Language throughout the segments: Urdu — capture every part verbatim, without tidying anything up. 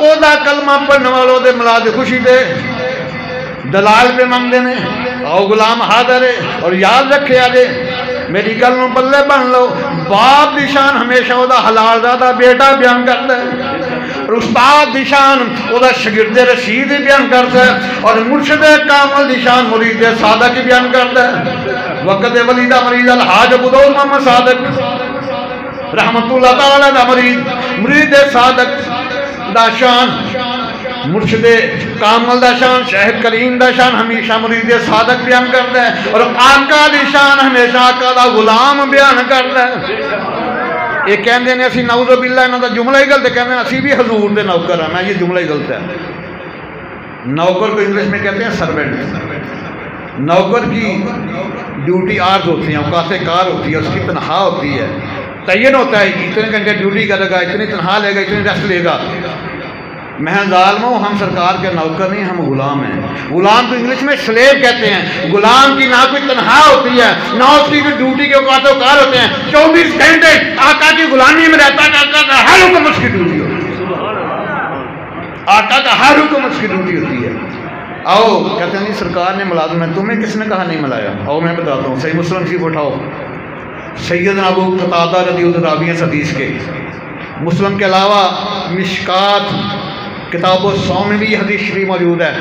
او دا کلمہ پڑھنے والوں دے ملاد خوشی دے دلال پہ منگتے ہیں او غلام حاضر ہے اور یاد رکھے آجے میری گل نو بلے بن لو باپ دی شان ہمیشہ او دا حلال زادہ بیٹا بیان کرتا ہے اور استاد دی شان او دا شگرد رشید بیان کرتا ہے اور مرشد کامل دی شان مرید صادق بیان کرتا ہے وقت ولیدہ مرید الحاج بدول محمد صادق رحمت اللہ تعالیٰ دا مرید مرید صادق دا شان مرشد کامل دا شان شاہد کریم دا شان ہمیشہ مرید صادق بیان کرتا ہے اور آقا دی شان ہمیشہ آقا دا غلام بیان کرتا ہے یہ کہندے نے اسی نعوذ باللہ انہوں دا جملہ ہی غلط ہے کہندے ہیں اسی بھی حضور دے نوکر ہیں میں یہ جملہ ہی غلط ہے نوکر کو انگلش میں کہتے ہیں سرونٹ نوکر کی ڈیوٹی عارض ہوتی ہے اوقات کار ہوتی ہے اس کی تنخواہ ہوتی ہے تعین ہوتا ہے اتنے گھنٹے ڈیوٹی کرے گا اتنی تنخواہ لے گا اتنی ریسٹ لے گا میں ظالم ہوں ہم سرکار کے نوکر نہیں ہم غلام ہیں غلام تو انگلش میں سلیو کہتے ہیں غلام کی نہ کوئی تنخواہ ہوتی ہے نہ اس کی ڈیوٹی کے اوقات و کار ہوتے ہیں چوبیس گھنٹے آقا کی غلامی میں رہتا ہے آقا کا ہر حکم اس کی ڈیوٹی ہوتی ہے آقا کا ہر حکم اس کی ڈیوٹی ہوتی ہے آؤ کہتے ہیں نہیں سرکار نے ملازم ہے تمہیں کس نے کہا نہیں ملایا آؤ میں بتاتا ہوں صحیح مسلم شریف اٹھاؤ سیدنا ابو قتادہ رضی اللہ عنہ راوی حدیث کے مسلم کے علاوہ مشکات کتاب الصوم میں بھی یہ حدیث شریف موجود ہے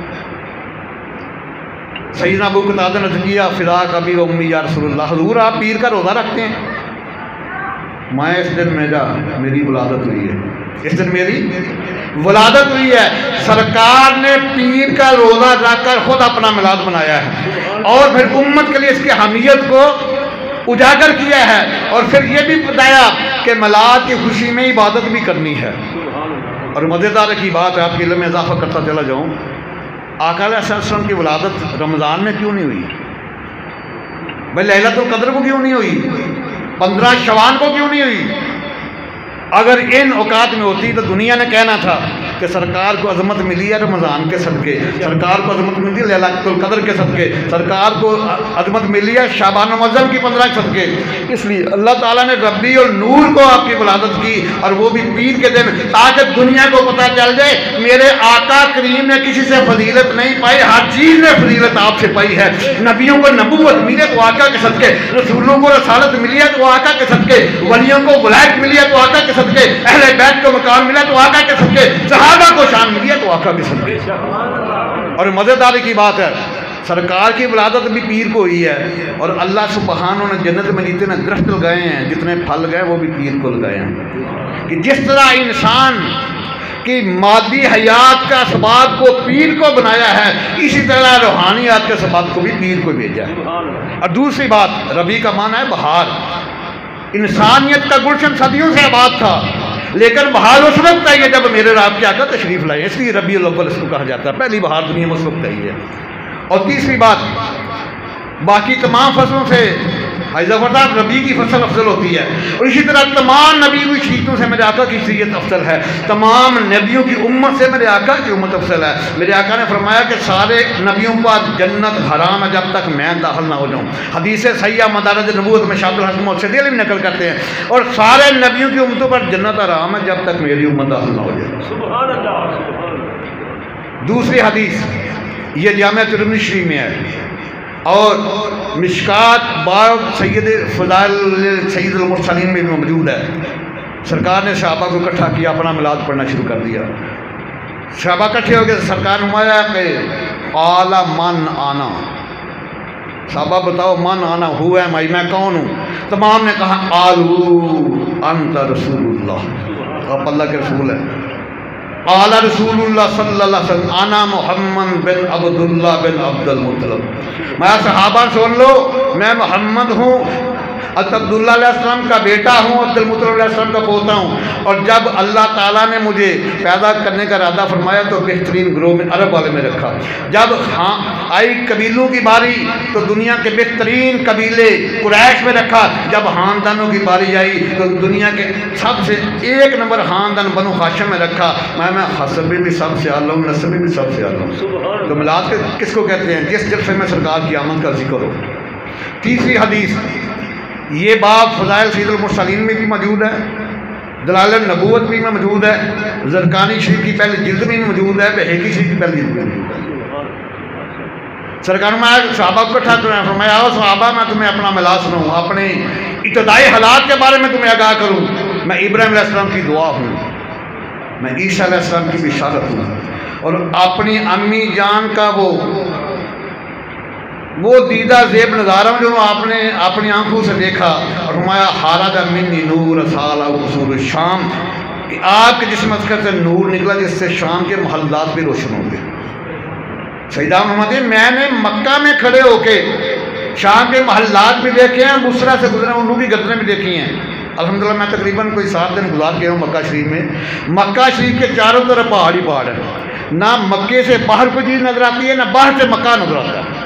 سیدنا ابو قتادہ نے کیا فداک ابی و امی یا رسول اللہ حضور آپ پیر کا روزہ رکھتے ہیں میں اس دن میرا میری ولادت ہوئی ہے اس دن میری ولادت ہوئی ہے سرکار نے پیر کا روزہ رکھ کر خود اپنا میلاد بنایا ہے اور پھر امت کے لیے اس کی اہمیت کو اجاگر کیا ہے اور پھر یہ بھی بتایا کہ میلاد کی خوشی میں عبادت بھی کرنی ہے اور مزیدار کی بات ہے آپ کے علم میں اضافہ کرتا چلا جاؤں آقا علیہ السلام کی ولادت رمضان میں کیوں نہیں ہوئی بھائی لیلۃ القدر کو کیوں نہیں ہوئی پندرہ شوال کو کیوں نہیں ہوئی اگر ان اوقات میں ہوتی تو دنیا نے کہنا تھا کہ سرکار کو عظمت ملی ہے رمضان کے صدقے سرکار کو عظمت ملی ہے لیلۃ القدر کے صدقے سرکار کو عظمت ملی ہے شعبان المعظم کی پندرہ صدقے اس لیے اللہ تعالیٰ نے ربی اور نور کو آپ کی ولادت کی اور وہ بھی پیر کے دن تاکہ دنیا کو پتہ چل جائے میرے آقا کریم نے کسی سے فضیلت نہیں پائی ہر چیز نے فضیلت آپ سے پائی ہے نبیوں کو نبوت ملی ہے تو آقا کے صدقے رسولوں کو رسالت ملی ہے تو آقا کے صدقے ولیوں کو ولایت ملی ہے تو آقا کے صدقے اہل بیت کو مقام ملا تو آقا کے صدقے صحابہ کو شان ملی ہے تو آقا کے صدقے اور مزیدار کی بات ہے سرکار کی ولادت بھی پیر کو ہوئی ہے اور اللہ سبحانہ نے جنت میں جتنے درخت لگائے ہیں جتنے پھل گئے وہ بھی پیر کو لگائے ہیں کہ جس طرح انسان کی مادی حیات کا اسباب کو پیر کو بنایا ہے اسی طرح روحانیات کے اسباب کو بھی پیر کو بھیجا ہے اور دوسری بات ربیع کا معنی ہے بہار انسانیت کا گلشن صدیوں سے آباد تھا لیکن بہار اس وقت آئی ہے جب میرے رب کے آقا تشریف لائے اس لیے ربیع الاول اس کو کہا جاتا ہے پہلی بہار دنیا میں اس وقت آئی ہے اور تیسری بات باقی تمام فصلوں سے حیض ربیع کی فصل افضل ہوتی ہے اور اسی طرح تمام نبی کی شریعتوں سے میرے آقا کی شریعت افضل ہے تمام نبیوں کی امت سے میرے آقا کی امت افضل ہے میرے آقا نے فرمایا کہ سارے نبیوں پر جنت حرام ہے جب تک میں داخل نہ ہو جاؤں حدیث صحیحہ مدارج نبوت میں شاہد الحسن موسیدی علی بھی نقل کرتے ہیں اور سارے نبیوں کی امتوں پر جنت حرام ہے جب تک میری امت داخل نہ ہو جائے سبحان اللہ دوسری حدیث یہ جامعہ ترمذی شریف میں ہے اور مشکات باب سید فضائل سید المرسلین میں بھی موجود ہے سرکار نے صحابہ کو اکٹھا کیا اپنا میلاد پڑھنا شروع کر دیا صحابہ اکٹھے ہو گئے سرکار نے فرمایا کہ قال من آنا صحابہ بتاؤ من آنا ہوا ہے میں میں کون ہوں تمام نے کہا قالوا انت رسول اللہ آپ اللہ کے رسول ہیں قال رسول اللہ صلی اللہ علیہ وسلم انا محمد بن عبداللہ بن عبد المطلب میں صحابہ سن لو میں محمد ہوں عبداللہ علیہ السلام کا بیٹا ہوں عبد المطلب علیہ السلام کا پوتا ہوں اور جب اللہ تعالیٰ نے مجھے پیدا کرنے کا ارادہ فرمایا تو بہترین گروہ میں عرب والے میں رکھا جب ہاں آئی قبیلوں کی باری تو دنیا کے بہترین قبیلے قریش میں رکھا جب خاندانوں کی باری آئی تو دنیا کے سب سے ایک نمبر خاندان بنو ہاشم میں رکھا میں میں حسبی بھی سب سے اعلیٰ ہوں نسبی بھی سب سے اعلیٰ ہوں تو میلاد کس کو کہتے ہیں جس جلسے میں سرکار کی آمد کا ذکر ہو تیسری حدیث یہ باب فضائل سید المرسلین میں بھی موجود ہے دلائل النبوت بھی میں موجود ہے، زرقانی شریف کی پہلی جلد بھی موجود ہے، بہیقی شریف کی پہلی جلد بھی موجود ہے۔ سرکار میں صحابہ کو اکٹھا کریں، فرمایا آؤ صحابہ میں تمہیں اپنا ملا سناؤں، اپنے ابتدائی حالات کے بارے میں تمہیں آگاہ کروں۔ میں ابراہیم علیہ السلام کی دعا ہوں، میں عیسیٰ علیہ السلام کی بشارت ہوں، اور اپنی امی جان کا وہ وہ دیدہ زیب نظارہ جو آپ نے اپنی آنکھوں سے دیکھا، اور فرمایا خارج منی نور سالہ قصور الشام، کہ آپ کے جسم اذکر سے نور نکلا جس سے شام کے محلات بھی روشن ہوں گے۔ سیدہ محمد میں نے مکہ میں کھڑے ہو کے شام کے محلات بھی دیکھے ہیں، بصرہ سے گزرے انہوں کی گردنیں بھی دیکھی ہیں۔ الحمدللہ میں تقریباً کوئی سات دن گزار کے ہوں مکہ شریف میں۔ مکہ شریف کے چاروں طرف پہاڑی پہاڑ ہیں، نہ مکے سے باہر کوئی چیز نظر آتی ہے، نہ باہر سے مکہ نظر آتا ہے۔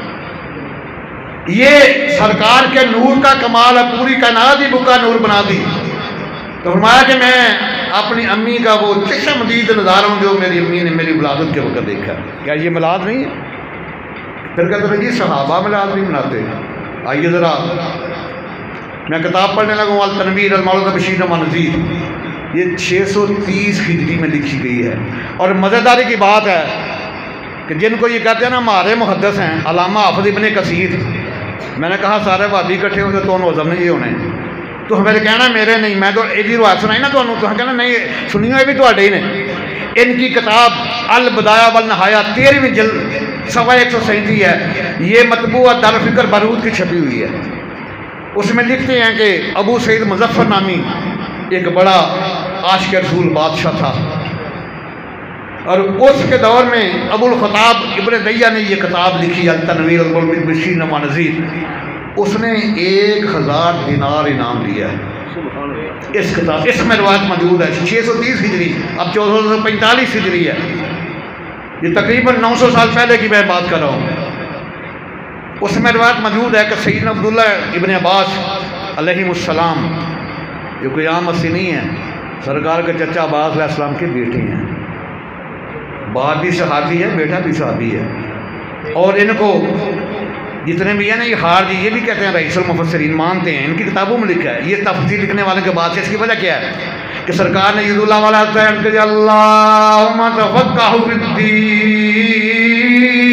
یہ سرکار کے نور کا کمال ہے، پوری کائنات ہی بکا نور بنا دی۔ تو فرمایا کہ میں اپنی امی کا وہ چشم دید نظارہ ہوں جو میری امی نے میری ولادت کے وقت دیکھا۔ کیا یہ میلاد نہیں ہے؟ پھر کہتے ہیں جی صحابہ میلاد نہیں مناتے۔ آئیے ذرا میں کتاب پڑھنے لگا التنویر المولد بشیر احمد نذیر، یہ چھ سو تیس ہجری میں لکھی گئی ہے۔ اور مزیداری کی بات ہے کہ جن کو یہ کہتے ہیں نا ہمارے محدث ہیں علامہ حافظ ابن کثیر، میں نے کہا سارے وادی کٹھے ہوتے تو انہوں وزم نہیں ہونے، تو ہمیں کہنا میرے نہیں، میں تو ایدی روایت سنائی نا تو انہوں تو کہنا نہیں سنی ہوئے بھی تو اڈے ہی نے۔ ان کی کتاب البدایہ والنہایہ تیرہویں جلد سوا ایک سو سینتی ہے، یہ مطبوع دار فکر بارود کی چھپی ہوئی ہے۔ اس میں لکھتے ہیں کہ ابو سعید مظفر نامی ایک بڑا عاشق رسول بادشاہ تھا، اور اس کے دور میں ابو الخطاب ابن دیہ نے یہ کتاب لکھی التنویر المولد بشیر احمد نذیر، اس نے ایک ہزار دینار انعام دیا ہے اس کتاب۔ اس میں روایت موجود ہے چھ سو تیس ہجری، اب چودہ سو پینتالیس ہجری ہے، یہ تقریباً نو سو سال پہلے کی میں بات کر رہا ہوں۔ اس میں روایت موجود ہے کہ سیدنا عبداللہ ابن عباس علیہ السلام، جو کوئی عام مسیح نہیں ہے، سرکار کے چچا عباس علیہ السلام کے بیٹے ہیں، باپ بھی صحابی ہے، بیٹا بھی صحابی ہے، اور ان کو جتنے بھی ہیں نا یہ ہار جی یہ بھی کہتے ہیں رئیس المفسرین، مانتے ہیں، ان کی کتابوں میں لکھا ہے۔ یہ تفسیر لکھنے والے کے بعد سے اس کی وجہ کیا ہے کہ سرکار نے عید اللہ والا کہ اللہم تفقہ فی الدین،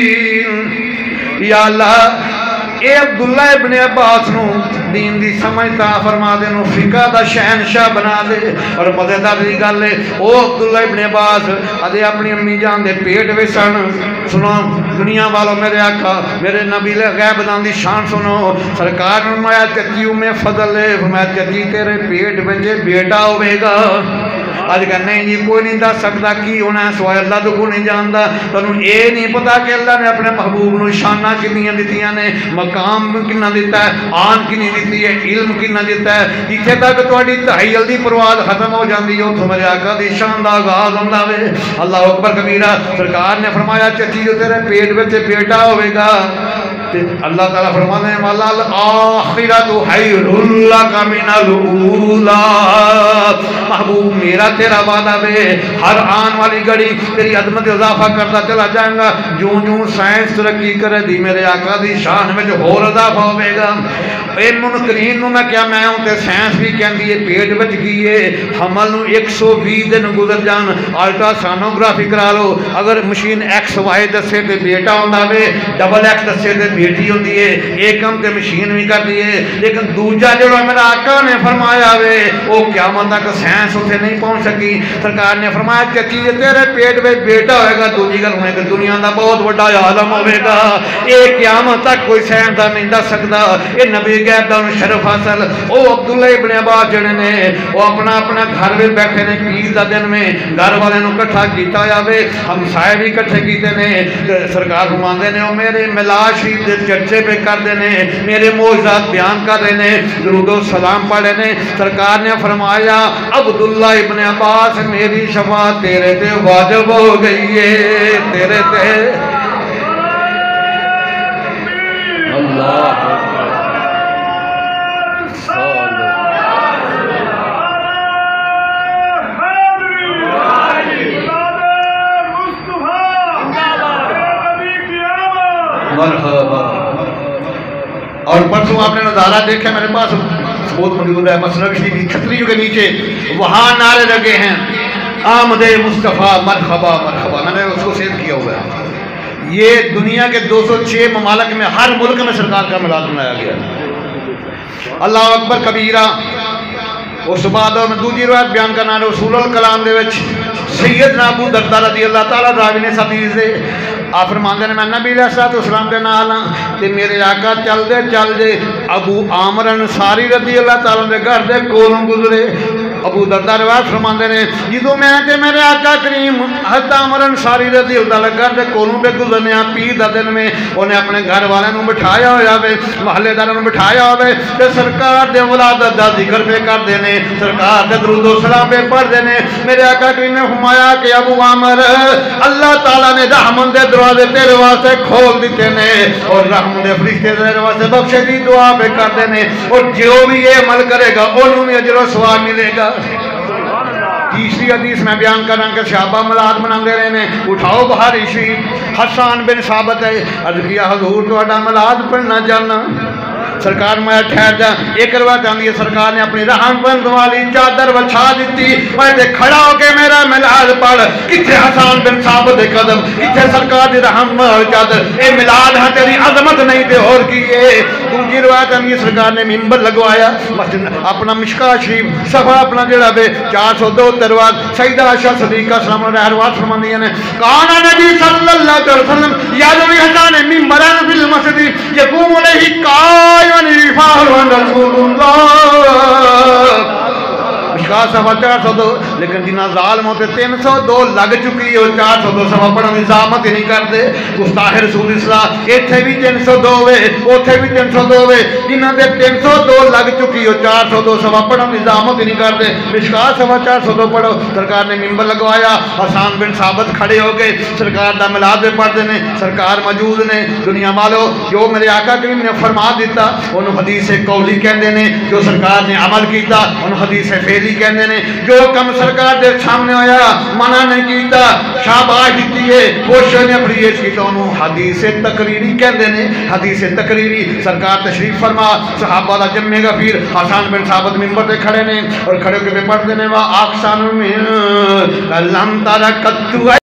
یا اللہ اے عبداللہ ابن عباس نو دین دی سمجھتا فرما دے، نو فقہ دا شہنشاہ بنا دے۔ اور مزیدار دی گل ہے او عبداللہ ابن عباس ادے اپنی امی جان دے پیٹ وچ سن۔ سنو دنیا والوں میرے آقا میرے نبی لے غیب دان دی شان سنو، سرکار نے فرمایا چچیوں میں فضل ہے، فرمایا چچی تیرے پیٹ وچ بیٹا ہوے گا۔ آج کہ نہیں جی کوئی نہیں دس سکتا کی ہونا ہے سوائے اللہ تو کوئی نہیں جانتا۔ تو اے نہیں پتا کہ اللہ نے اپنے محبوب نو شانہ کنیاں دیتیاں نے، مقام کنہ دیتا ہے، آن کنی دیتی ہے، علم کنہ دیتا ہے، جتھے تک تہاڈی تحیل دی پرواز ختم ہو جاندی ہو تو میرے آقا دی شان دا آغاز ہوندا وے۔ اللہ اکبر کبیرہ۔ سرکار نے فرمایا چچی جو تیرے پیٹ وچ بیٹا ہوے گا، اللہ تعالیٰ فرمانے والا الآخرۃ خیر لک من الاولی، محبوب میرا تیرا وعدہ وے ہر آن والی گھڑی تیری عظمت اضافہ کرتا چلا جائیں گا، جوں جوں سائنس ترقی کرے دی میرے آقا دی شان میں جو ہور اضافہ ہوے گا۔ اے منکرین نو میں کیا میں ہوں تے سائنس بھی کہندی ہے پیٹ وچ گئیے حمل نو ایک سو بیس دن گزر جان، الٹرا سونوگرافی کرا لو، اگر مشین ایکس وائی دسے تے بیٹا ہوندا وے، ڈبل ایکس دسے تے بیٹی ہوندی ہے، ایک کم تے مشین بھی کر دی ہے، لیکن دوجا جڑا میرا آقا نے فرمایا وے او قیامت تک سائنس اتنے نہیں پہنچ سکی۔ سرکار نے فرمایا چچی تیرے پیٹ میں بیٹا ہوئے گا، دوجی گل ہوئے کہ دنیا دا بہت بڑا عالم ہوئے گا، یہ قیامت تک کوئی سائنس دا نہیں دس سکتا، یہ نبی غیب دا شرف حاصل۔ او عبداللہ ابن عباس جڑے نے وہ اپنا اپنا گھر میں بیٹھے نے، عید دا دن میں گھر والے نو اکٹھا کیتا یا وے، ہم سائے بھی اکٹھے کیتے نے، سرکار فرماندے نے او میرے میلاد شریف دے چرچے پہ کر دینے، میرے معجزات بیان کر رہے نے، درود و سلام پڑھے نے۔ سرکار نے فرمایا عبداللہ ابن عباس میری شفاعت تیرے تے واجب ہو گئی ہے، تیرے تے اللہ مرحبا۔ اور پرسوں آپ نے نظارہ دیکھا میرے پاس सबूत मौजूद है मसनद शरीफ की छतरियों के नीचे, वहाँ नारे लगे हैं आमदे मुस्तफ़ा मरहबा मरहबा, मैंने उसको सेव किया हुआ है। ये दुनिया के दो सौ छः ममालक में हर मुल्क में सरकार का मिलाद बनाया गया। अल्लाह अकबर कबीरा। उस बाद में दूसरी रिवायत बयान करना रसूलुल कलाम दे विच सैयदना अबू दरदा रज़ी अल्लाह तआला रावी ने हदीस दे आप फरमांदे ने मैं नबी अलैहिस्सलाम दे नाल ते मेरे आका चलदे चलदे अबू आमर अंसारी रज़ी अल्लाह तआला दे घर दे कोलों गुजरे। अबू दरदा रिवायत फरमांदे ने जो मैं ते मेरे आका करीम हज़रत आमर अंसारी रज़ी अल्लाह तआला घर दे कोलों पे गुजरने आ पीर दा दिन में उन्हें अपने घर वाले नूं बिठाया होया वे, महल्लेदारां नूं बिठाया होवे ते सरकार दे वलादत दा जिक्र पे करदे ने, सरकार दे दरूद व सलाम पे पढ़दे ने। मेरे आका करीम ने फरमाया कि अबू आमर अल्लाह ताला ने रहमत दे दरवाजे तेरे वास्ते खोल दिते ने और रहमत दे फरिश्ते तेरे वास्ते बख्शे दी दुआ पे करदे ने और जो भी ये अमल करेगा उन्होंने भी अजर व सवाब मिलेगा। तीसरी हदीस में बयान करा कि सहाबा मिलाद मनाते रहे ने। उठाओ बुखारी शरीफ हसन बिन साबित है अर्ज़ किया हुजूर तुहाडा मिलाद पढ़ना चाहना। सरकार मैं ठहर जा एक रिवायत आती है सरकार ने अपनी रहमत वाली चादर बिछा दी मैं खड़ा होके मेरा मिलाद पढ़। किथे हसन बिन साबित दे कदम, किथे सरकार की रहमत वाली चादर, ये मिलाद है तेरी अजमत नहीं ते और की है। दूसरी रिवायत आती है सरकार ने मिंबर लगवाया मस्जिद अपना मिशका शरीफ सफा अपना जड़ा वे चार सौ दो तरवाद सईदा आयशा सदीका सलाम अलैहा फरमांदियां ने काना नबी सल्लल्लाहु अलैहि वसल्लम यादवी हसन मिंबरन फिल मस्जिद यकूम अलैहि का सवा चार सौ दो लेकिन जिन्हें जालम होते तीन सौ दो लग चुकी है चार सौ दो सवा पढ़ने की इजामत ही नहीं करते। गुस्ताखे रसूल इस्लाम इत्थे भी तीन सौ दो वे उथे भी तीन सौ दो वे जिन्होंने तीन सौ दो लग चुकी है चार सौ दो सवा पढ़ने की इजामत ही नहीं करते। मिशकात सवा चार सौ दो पढ़ो। सरकार ने मिंबर लगवाया हसन बिन साबित खड़े हो गए सरकार का मिलाद भी पढ़ते हैं सरकार मौजूद ने। दुनिया वालों जो मेरे आका करीम ने फरमा दिता उन्होंने हदीस कौली कहते हैं, जो सरकार ने अमल किया उन्होंने हदीस फेली कहते हैं। जो कम सरकार के सामने आया मना नहीं किया शाबाश दी है कोशिश ने प्रियेश की उन्होंने हदीस तकरीरी कहते हैं। हदीस तकरीरी सरकार तशरीफ फरमा सहाबा का जम्मे का फिर हसन बिन साबित मिंबर पे खड़े ने और खड़े होकर पढ़ते हैं वह आखसान में लम तारा कत्तु